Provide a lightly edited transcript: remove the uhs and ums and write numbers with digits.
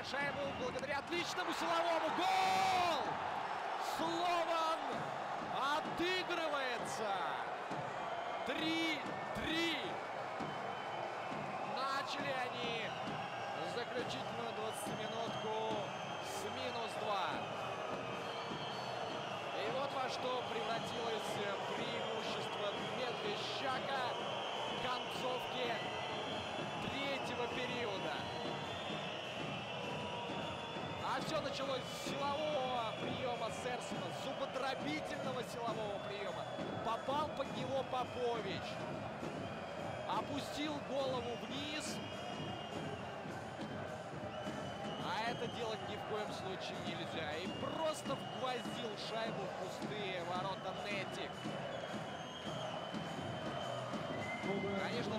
шайбу благодаря отличному силовому. Гол! Слован отыгрывается. 3-3. Начали они заключительную 20-минутку с -2. И вот во что превратилось преимущество Медвещака в концовке третьего периода. А все началось с силового приема Серсена, зубодробительного силового приема. Попал под него Попович. Опустил голову вниз. А это делать ни в коем случае нельзя. И просто вгвоздил шайбу в пустые ворота Нетик. Конечно,